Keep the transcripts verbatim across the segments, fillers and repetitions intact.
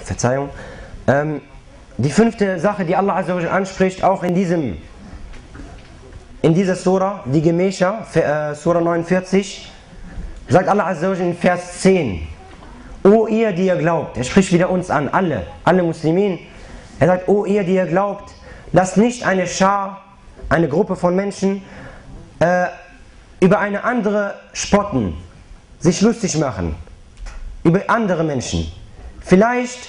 Verzeihung. Ähm, die fünfte Sache, die Allah Azza wa Jal anspricht, auch in diesem in dieser Surah, die Gemächer, äh, Surah neunundvierzig, sagt Allah Azza wa Jal in Vers zehn: O ihr, die ihr glaubt, er spricht wieder uns an, alle, alle Muslimin. Er sagt: O ihr, die ihr glaubt, lasst nicht eine Schar, eine Gruppe von Menschen äh, über eine andere spotten, sich lustig machen, über andere Menschen. Vielleicht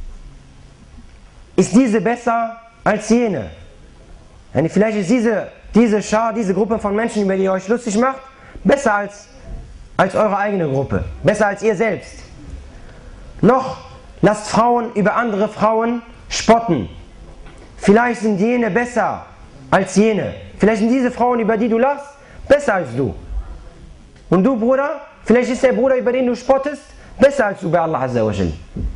ist diese besser als jene. Vielleicht ist diese, diese Schar, diese Gruppe von Menschen, über die ihr euch lustig macht, besser als, als eure eigene Gruppe, besser als ihr selbst. Noch lasst Frauen über andere Frauen spotten. Vielleicht sind jene besser als jene. Vielleicht sind diese Frauen, über die du lachst, besser als du. Und du, Bruder, vielleicht ist der Bruder, über den du spottest, besser als du bei Allah Azza wa Jal.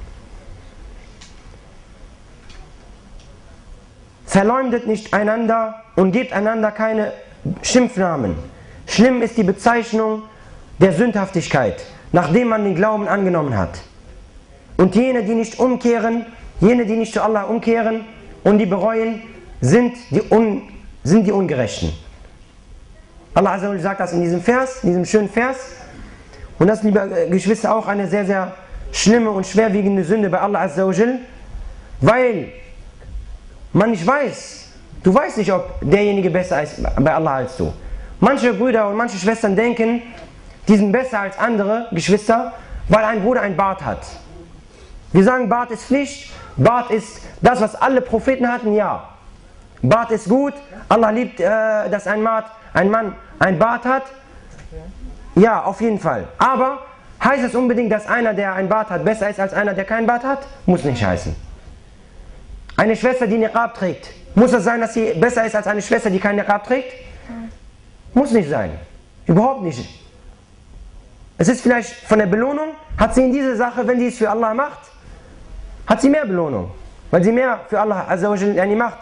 Verleumdet nicht einander und gebt einander keine Schimpfnamen. Schlimm ist die Bezeichnung der Sündhaftigkeit, nachdem man den Glauben angenommen hat. Und jene, die nicht umkehren, jene, die nicht zu Allah umkehren und die bereuen, sind die, Un, sind die Ungerechten. Allah Azza wa Jal sagt das in diesem Vers, in diesem schönen Vers. Und das, liebe Geschwister, auch eine sehr, sehr schlimme und schwerwiegende Sünde bei Allah Azza wa Jal, weil man nicht weiß, du weißt nicht, ob derjenige besser ist bei Allah als du. Manche Brüder und manche Schwestern denken, die sind besser als andere Geschwister, weil ein Bruder ein Bart hat. Wir sagen, Bart ist Pflicht, Bart ist das, was alle Propheten hatten, ja. Bart ist gut, Allah liebt, äh, dass ein Mann, ein Mann ein Bart hat. Ja, auf jeden Fall. Aber heißt es unbedingt, dass einer, der ein Bart hat, besser ist als einer, der keinen Bart hat? Muss nicht heißen. Eine Schwester, die Niqab trägt, muss es sein, dass sie besser ist als eine Schwester, die keinen Niqab trägt? Muss nicht sein. Überhaupt nicht. Es ist vielleicht von der Belohnung, hat sie in dieser Sache, wenn sie es für Allah macht, hat sie mehr Belohnung. Weil sie mehr für Allah Azza wa Jal macht.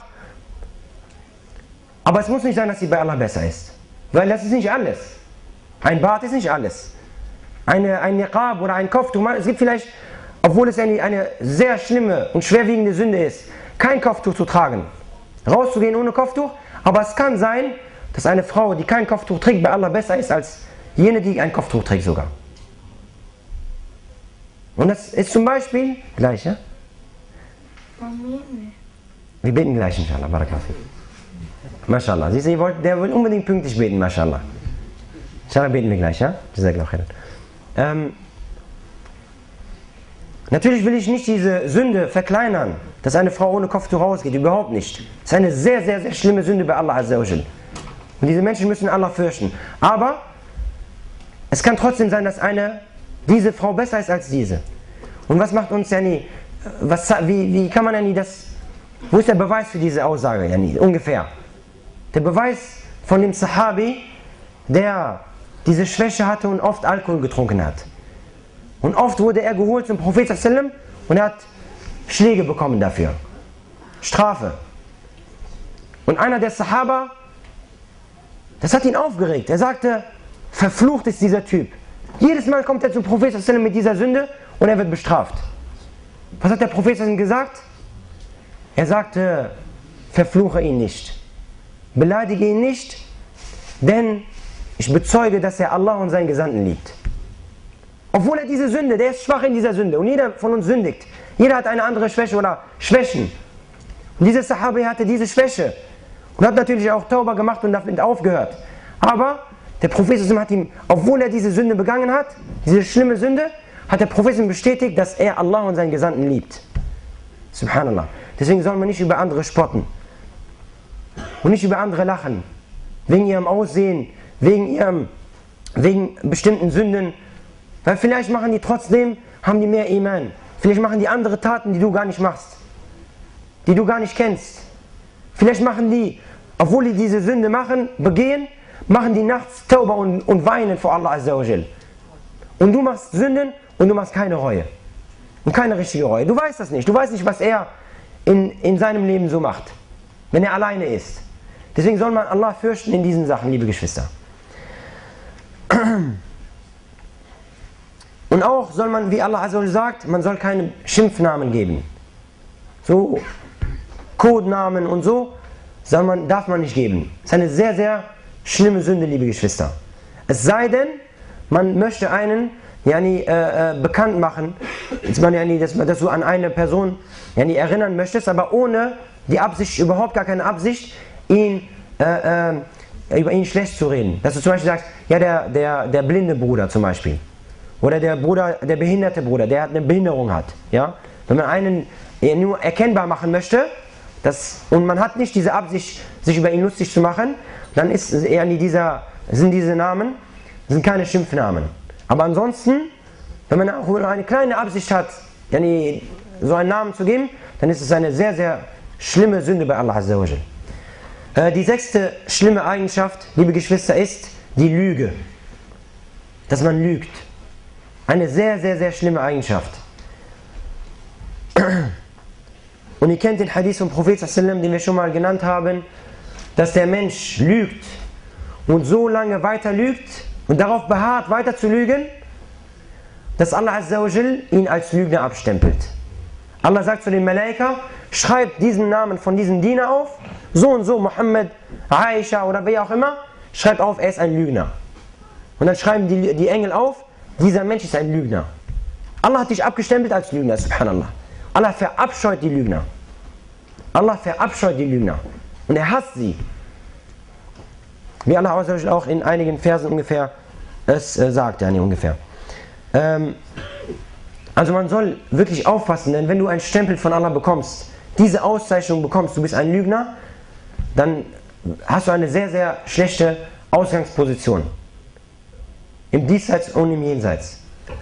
Aber es muss nicht sein, dass sie bei Allah besser ist. Weil das ist nicht alles. Ein Bart ist nicht alles. Eine, ein Niqab oder ein Kopftuch, es gibt vielleicht, obwohl es eine, eine sehr schlimme und schwerwiegende Sünde ist, kein Kopftuch zu tragen, rauszugehen ohne Kopftuch, aber es kann sein, dass eine Frau, die kein Kopftuch trägt, bei Allah besser ist als jene, die ein Kopftuch trägt sogar. Und das ist zum Beispiel gleich, ja? Wir beten gleich, inshallah, Barakallahu. MashaAllah. Siehst du, der will unbedingt pünktlich beten, MashaAllah. Inshallah beten wir gleich, ja? Ähm, natürlich will ich nicht diese Sünde verkleinern, dass eine Frau ohne Kopftuch rausgeht, überhaupt nicht. Das ist eine sehr, sehr, sehr schlimme Sünde bei Allah Azza wa Jal. Und diese Menschen müssen Allah fürchten. Aber es kann trotzdem sein, dass eine, diese Frau besser ist als diese. Und was macht uns ja nie, was, wie, wie kann man ja nie das, wo ist der Beweis für diese Aussage ja nie, ungefähr? Der Beweis von dem Sahabi, der diese Schwäche hatte und oft Alkohol getrunken hat. Und oft wurde er geholt zum Prophet und er hat Schläge bekommen dafür. Strafe. Und einer der Sahaba, das hat ihn aufgeregt. Er sagte, verflucht ist dieser Typ. Jedes Mal kommt er zum Prophet mit dieser Sünde und er wird bestraft. Was hat der Prophet gesagt? Er sagte, verfluche ihn nicht. Beleidige ihn nicht, denn ich bezeuge, dass er Allah und seinen Gesandten liebt. Obwohl er diese Sünde, der ist schwach in dieser Sünde und jeder von uns sündigt. Jeder hat eine andere Schwäche oder Schwächen. Und dieser Sahabi hatte diese Schwäche und hat natürlich auch Tauba gemacht und damit aufgehört. Aber der Prophet hat ihm, obwohl er diese Sünde begangen hat, diese schlimme Sünde, hat der Prophet bestätigt, dass er Allah und seinen Gesandten liebt. Subhanallah. Deswegen soll man nicht über andere spotten. Und nicht über andere lachen. Wegen ihrem Aussehen, wegen ihrem, wegen bestimmten Sünden. Weil vielleicht machen die trotzdem, haben die mehr Iman. Vielleicht machen die andere Taten, die du gar nicht machst. Die du gar nicht kennst. Vielleicht machen die, obwohl die diese Sünde machen, begehen, machen die nachts Tauba und, und weinen vor Allah Azza wa Jal. Und du machst Sünden und du machst keine Reue. Und keine richtige Reue. Du weißt das nicht. Du weißt nicht, was er in, in seinem Leben so macht. Wenn er alleine ist. Deswegen soll man Allah fürchten in diesen Sachen, liebe Geschwister. Und auch soll man, wie Allah Azza wa Jalla sagt, man soll keine Schimpfnamen geben. So Codenamen und so soll man, darf man nicht geben. Das ist eine sehr, sehr schlimme Sünde, liebe Geschwister. Es sei denn, man möchte einen yani, äh, äh, bekannt machen, dass, man, yani, dass, dass du an eine Person yani, erinnern möchtest, aber ohne die Absicht, überhaupt gar keine Absicht, ihn, äh, äh, über ihn schlecht zu reden. Dass du zum Beispiel sagst, ja, der, der, der blinde Bruder zum Beispiel. Oder der Bruder, der behinderte Bruder, der eine Behinderung hat. Ja? Wenn man einen nur erkennbar machen möchte, das, und man hat nicht diese Absicht, sich über ihn lustig zu machen, dann ist eher dieser, sind diese Namen sind keine Schimpfnamen. Aber ansonsten, wenn man auch nur eine kleine Absicht hat, yani so einen Namen zu geben, dann ist es eine sehr, sehr schlimme Sünde bei Allah Azza wa Jalla. Äh, die sechste schlimme Eigenschaft, liebe Geschwister, ist die Lüge. Dass man lügt. Eine sehr, sehr, sehr schlimme Eigenschaft. Und ihr kennt den Hadith vom Propheten, den wir schon mal genannt haben, dass der Mensch lügt und so lange weiter lügt und darauf beharrt, weiter zu lügen, dass Allah Azza wa Jal ihn als Lügner abstempelt. Allah sagt zu den Malaika, schreibt diesen Namen von diesem Diener auf, so und so, Muhammad, Aisha oder wer auch immer, schreibt auf, er ist ein Lügner. Und dann schreiben die, die Engel auf, dieser Mensch ist ein Lügner. Allah hat dich abgestempelt als Lügner, subhanallah. Allah verabscheut die Lügner. Allah verabscheut die Lügner. Und er hasst sie. Wie Allah auch in einigen Versen ungefähr es äh, sagt, ja, nee, ungefähr. Ähm, also man soll wirklich aufpassen, denn wenn du einen Stempel von Allah bekommst, diese Auszeichnung bekommst, du bist ein Lügner, dann hast du eine sehr, sehr schlechte Ausgangsposition. Im Diesseits und im Jenseits.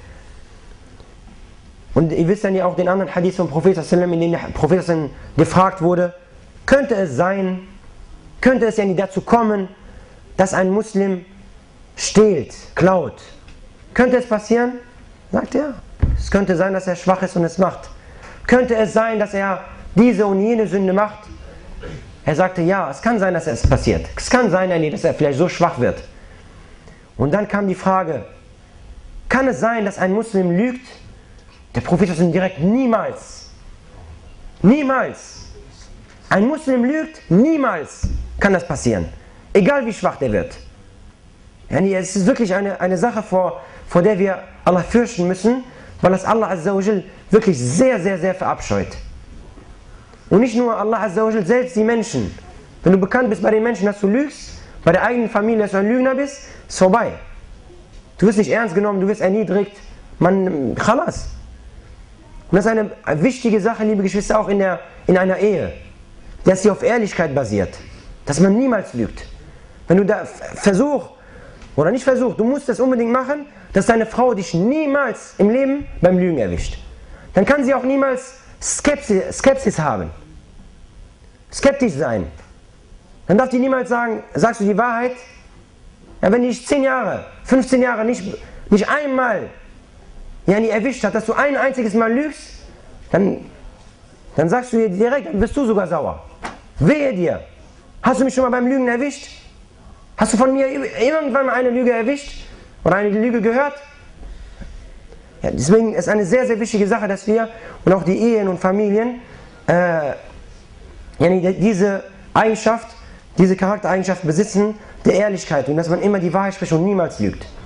Und ihr wisst dann ja auch den anderen Hadith vom Propheten, in dem der Prophet gefragt wurde, könnte es sein, könnte es ja nicht dazu kommen, dass ein Muslim stehlt, klaut. Könnte es passieren? Sagt er. Es könnte sein, dass er schwach ist und es macht. Könnte es sein, dass er diese und jene Sünde macht? Er sagte, ja, es kann sein, dass es passiert. Es kann sein, dass er vielleicht so schwach wird. Und dann kam die Frage, kann es sein, dass ein Muslim lügt? Der Prophet sagt direkt, niemals. Niemals. Ein Muslim lügt, niemals kann das passieren. Egal wie schwach der wird. Es ist wirklich eine, eine Sache, vor, vor der wir Allah fürchten müssen, weil das Allah Azza wa Jal wirklich sehr, sehr, sehr verabscheut. Und nicht nur Allah Azza wa Jal, selbst die Menschen. Wenn du bekannt bist bei den Menschen, dass du lügst, bei der eigenen Familie, dass du ein Lügner bist, ist vorbei. Du wirst nicht ernst genommen, du wirst erniedrigt. Man, khalas. Und das ist eine wichtige Sache, liebe Geschwister, auch in, der, in einer Ehe. Dass sie auf Ehrlichkeit basiert. Dass man niemals lügt. Wenn du da versuch, oder nicht versuch, du musst das unbedingt machen, dass deine Frau dich niemals im Leben beim Lügen erwischt. Dann kann sie auch niemals Skepsis, Skepsis haben. Skeptisch sein. Dann darf die niemals sagen, sagst du die Wahrheit? Ja, wenn die dich zehn Jahre, fünfzehn Jahre nicht, nicht einmal ja, nie erwischt hat, dass du ein einziges Mal lügst, dann, dann sagst du ihr direkt, dann bist du sogar sauer. Wehe dir. Hast du mich schon mal beim Lügen erwischt? Hast du von mir irgendwann mal eine Lüge erwischt? Oder eine Lüge gehört? Ja, deswegen ist eine sehr, sehr wichtige Sache, dass wir und auch die Ehen und Familien äh, ja, diese Eigenschaft, diese Charaktereigenschaft besitzen, der Ehrlichkeit und dass man immer die Wahrheit spricht und niemals lügt.